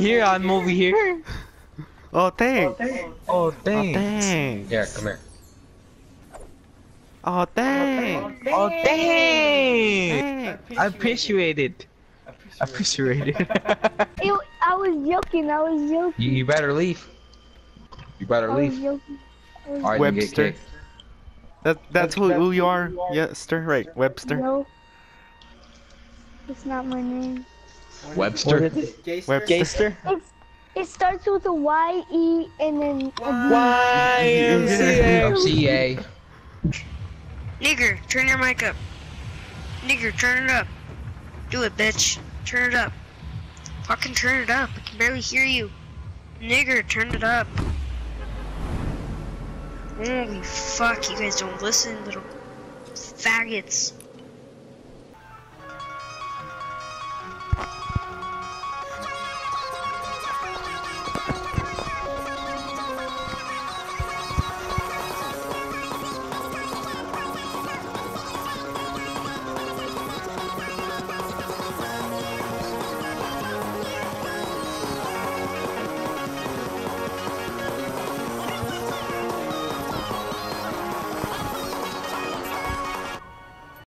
here. I'm over here. Oh, thanks. Oh, Oh, thanks. thanks. Here, come here. Oh, thanks. Oh, dang! Thanks. I appreciate it. Appreciate it. I was joking. I was joking. You better leave. You better I was leave. joking. Alright, you get Webster. kicked. That's who you are. Yes, right, Webster. No, it's not my name. Webster. Webster. Gayster? It starts with a Y-E and then a B. YMCA. CA. Nigger, turn your mic up. Nigger, turn it up. Do it, bitch. Turn it up. Fucking turn it up. I can barely hear you. Nigger, turn it up. Holy fuck, you guys don't listen, little faggots.